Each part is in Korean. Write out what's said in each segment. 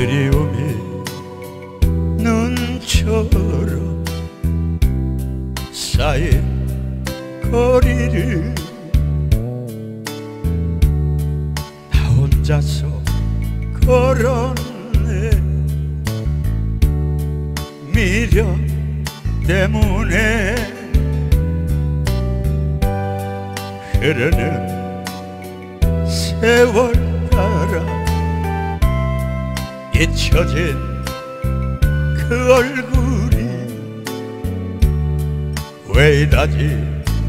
그리움이 눈처럼 쌓인 거리를 나 혼자서 걸었네. 미련 때문에 흐르는 세월 따라 잊혀진 그 얼굴이 왜 이다지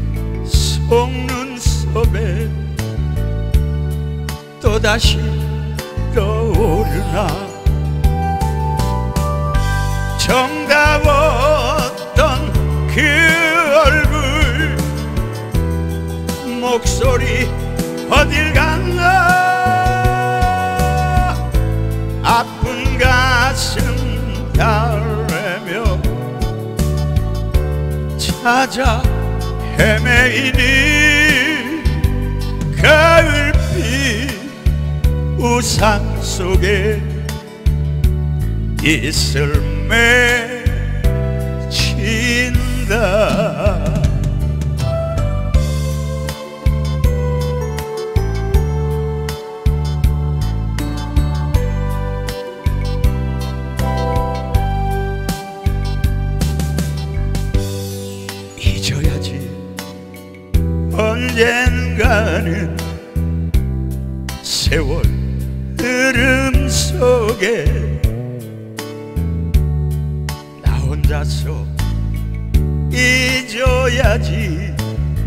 속눈썹에 또다시 떠오르나. 정다웠던 그 얼굴 목소리 어딜 갔나. 아픈 가슴 달래며 찾아 헤매이니 가을빛 우산 속에 이슬 맺힌다. 잊어야지 언젠가는 세월 흐름 속에 나 혼자서 잊어야지.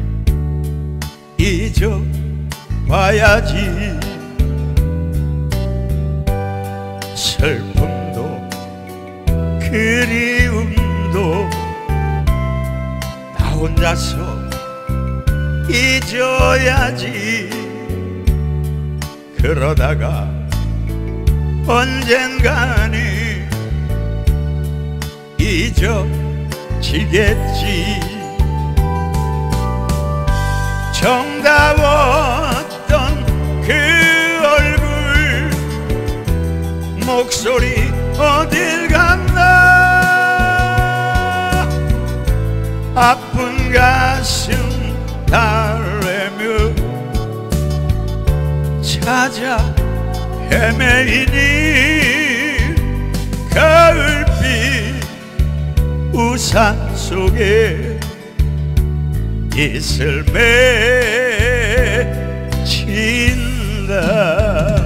잊어봐야지. 슬픔도 그리움도 나 혼자서 잊어야지. 그러다가 언젠가는 잊어지겠지. 정다웠던 그 얼굴 목소리 어딜 갔나. 아픈 가슴 달래며 찾아 헤매이니 가을빛 우산 속에 이슬 맺힌다.